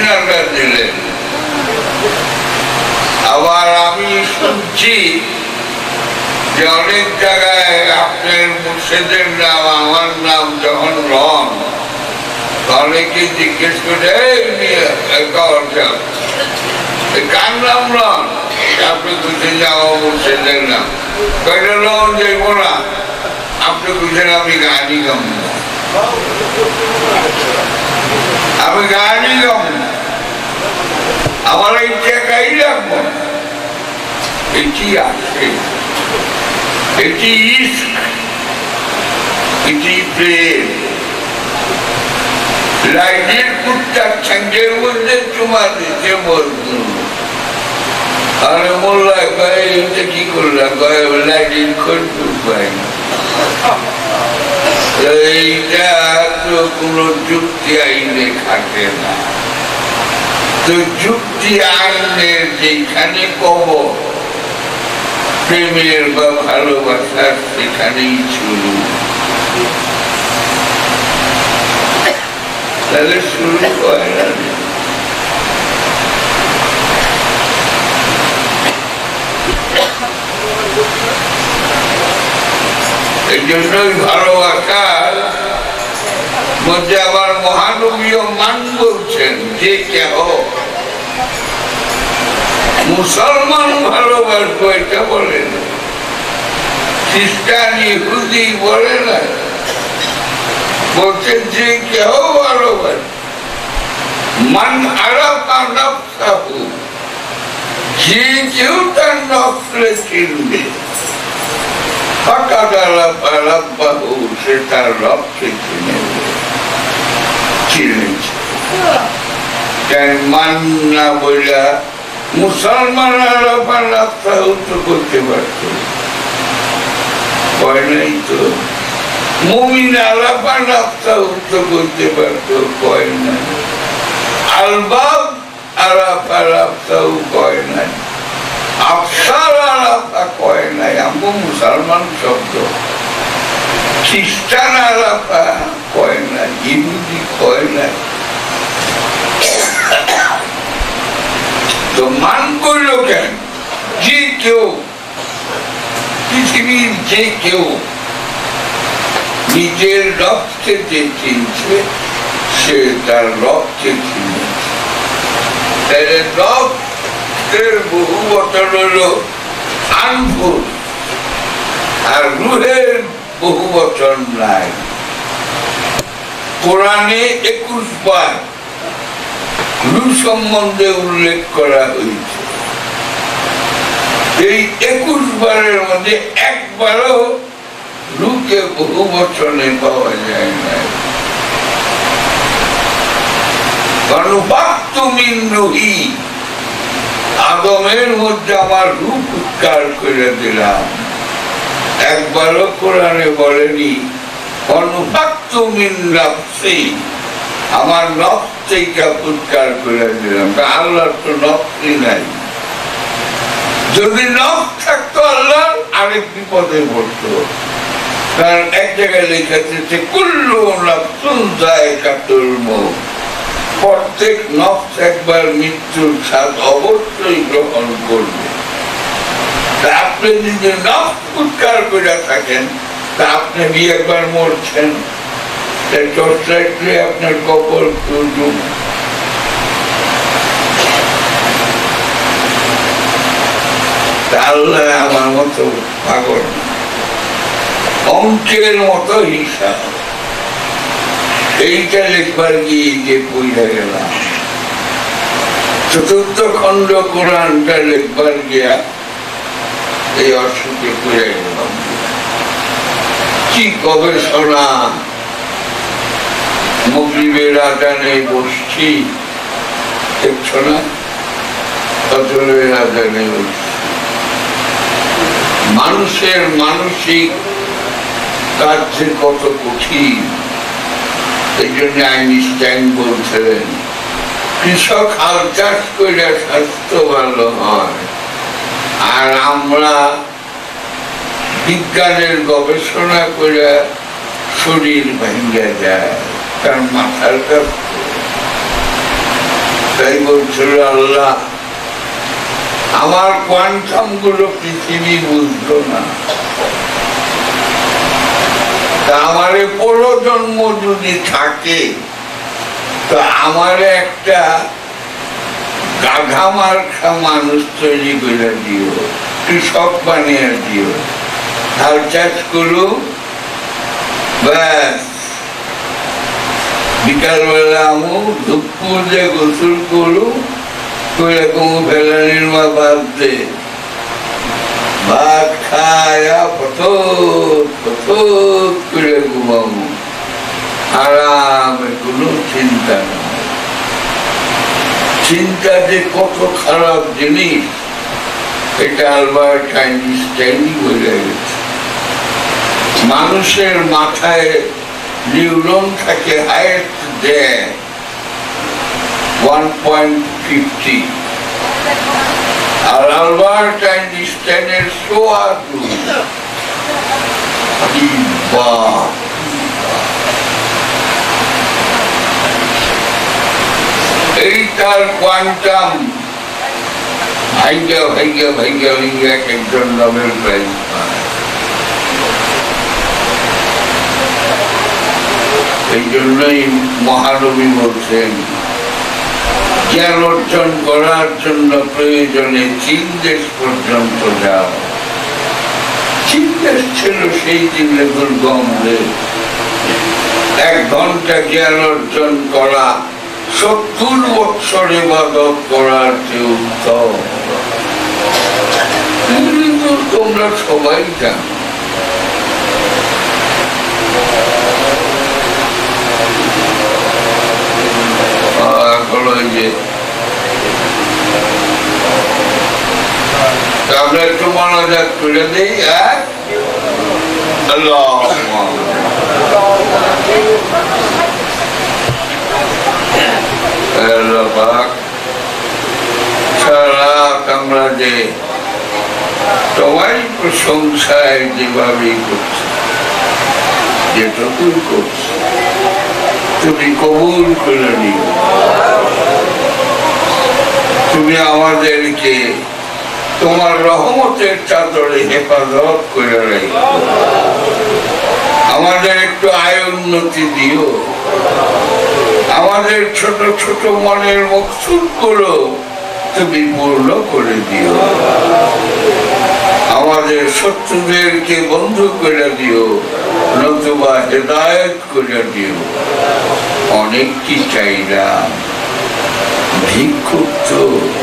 ঘোষণাটা দিলেন। আবার আমি শুনছি যে অনেক জায়গায় আপনার মুর্শিদের নাম আমার নাম যখন রন, অনেকে জিজ্ঞেস করে কার নাম রন, আপনি বুঝে যাও মুর্শিদের নাম, কয়টা রন যাইব না, আপনি বুঝেন আমি গানই গাম, আমি গানই গাম, আমার ইচ্ছা গাই রাখবো। এটি আছে, এটি ইস্ক, এটি প্রেম। লাইনের কুত্তার ছাঙ্গের মধ্যে চুমা দিতে বলতো, আরে মোল্লা কয়ে এটা কি করলাম, কয়ে লাইনের খোঁজ পাই না। এইটা তো কোনো যুক্তি আইনে খাটে না। তো যুক্তি আইনের যেখানে কবর প্রেমের বা ভালোবাসার, সেখানেই শুরু। তাহলে শুরু হয় না। এই জন্যই ভালোবাসার মধ্যে আবার মহানবীয় মান বলছেন যে কেহ মুসলমান ভালোবাসবো এটা বলে না, খ্রিস্টান ইহুদি বলে না, বলছেন যে কেহ ভালোবাসে মান আরাফা নাফসাহু, যে কেউ তার নফসকে চিনবে, ফাকাদ আরাফা রাব্বাহু, সে তার রবকে চিনেছে। মান না বইলা মুসলমান আরাফা নাফসাহু তো করতে পারত, কয় নাই তো। মুমিন আরাফা নাফসাহু তো করতে পারত, কয় নাই। আলবাব আরাফা নাফসাহু কয় নাই, আফসার আরাফা কয় নাই। আমু মুসলমান শব্দ, খ্রিস্টান আরাফা কয় নাই, ইহুদি কয় নাই। তো মান করল কেন? যে কেউ, পৃথিবীর যে কেউ নিজের রবকে যে চিনছে, সে তার রবকে চিনেছে। তাহলে রবের বহু বচন হল আনফুস, আর রুহের বহু বচন নাই। কোরআনে 21 বার রুহ সম্বন্ধে উল্লেখ করা হয়েছে। এই 21 বারের মধ্যে একবারও রুহকে বহু বচনে পাওয়া যায় না। আদমের মধ্যে আমার রূপ উৎকার করে দিলাম, একবারও কোরআনে বলেনি আমার নফস থেকে উৎকার করে দিলাম। আল্লাহর তো নফসই নাই। যদি নফস থাকতো আল্লাহ আরেক বিপদে পড়তো। কারণ এক জায়গায় লেখা আছে কুল্লু নাফসুন যায়কাতুল মউত, প্রত্যেক নফস একবার মৃত্যুর স্বাদ অবশ্যই গ্রহণ করবে। আপনি যদি নফস উৎকার করে থাকেন, তা আপনি একবার মরছেন, আপনার কবর আল্লাহ আমার মতো পাগল, অঙ্কের মতো হিসাব। এইটা লিখবার গিয়ে যে পড়ে গেলাম, চতুর্থ খণ্ড কোরআনটা লিখবার গিয়া এই অসুখে পড়ে গেলাম। কি গবেষণা! মাগরিবের আযানে বসছি, দেখছো না? ফজরের আযানে বসছি। মানুষের মানসিক কার্যে কত কঠিন। এই জন্য আইনস্টাইন বলছিলেন কৃষক হাল চাষ করে স্বাস্থ্য ভালো হয়, আর আমরা বিজ্ঞানের গবেষণা করে শরীর ভেঙে যায়, তার মাথার কাছে। তাই বলছিল আল্লাহ আমার কোয়ান্টাম গুলো পৃথিবী বুঝলো না, তা আমার পরজন্ম যদি থাকে তো আমার একটা গাধা মার্কা মানুষ তৈরি করে দিও, কৃষক বানিয়ে দিও, হাল চাষ করু, ব্যাস বিকালবেলা আমু দুপুর যে গোসল করু করে কোনো ফেলানির মা বাদ দে, ভাত খায়া পথর করে ঘুমাবো, আরামে কোনো চিন্তা নেই। চিন্তা যে কত খারাপ জিনিস এটা আলবার্ট আইনস্টাইনই বলে গেছে। মানুষের মাথায় নিউরন থাকে হাইয়েস্ট দেয় 1.50 আর আলবার্ট আইনস্টাইনের 1.2। এই তার কোয়ান্টাম ভাইয়া এক একজন নোবেল প্রাইজ পায়। এই জন্যই মহানবী বলছেন জ্ঞান অর্জন করার জন্য প্রয়োজনে চীন দেশ পর্যন্ত যাও। চীন দেশ ছিল সেই দিনে দুর্গম দেশ। 1 ঘন্টা জ্ঞান অর্জন করা 70 বছর ইবাদত করার চেয়ে উত্তম। তোমরা সবাই জানো আমরা একটু মনোজাত করে দিই। সারা আমরা যে তোমারই প্রশংসায় যেভাবেই করছি, যেটুকুই করছি তুমি কবুল করে নিও। তুমি আমাদেরকে তোমার রহমতের চাদরে হেফাজত করে রাখো। আমাদের একটু আয় উন্নতি দিও। আমাদের ছোট ছোট মনের মকসুদ গুলো তুমি পূর্ণ করে দিও। আমাদের শত্রুদেরকে বন্ধু করে দিও, নতুবা হেদায়েত করে দিও। অনেক কি চাইলাম, ভিক্ষুক তো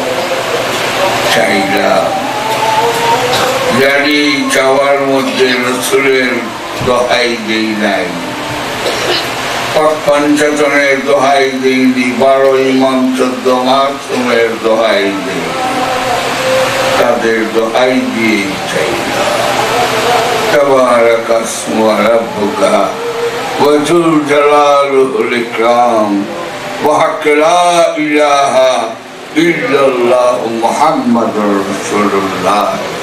চাইলাম। জানি চাওয়ার মধ্যে রসুলের দোহাই দেই নাই, পঞ্চাতনের দোহাই দেইনি, 12 ইমাম 14 মাসুমের দোহাই দেই, তাদের দোহাই দিয়ে চাইলাম। তাবারাকা ইসমু রাব্বুকা ওয়া যুল জালালুল ইকরাম ওয়া হাক্কা লা ইলাহা ইল্লাল্লাহু মুহাম্মাদুর রাসূলুল্লাহ।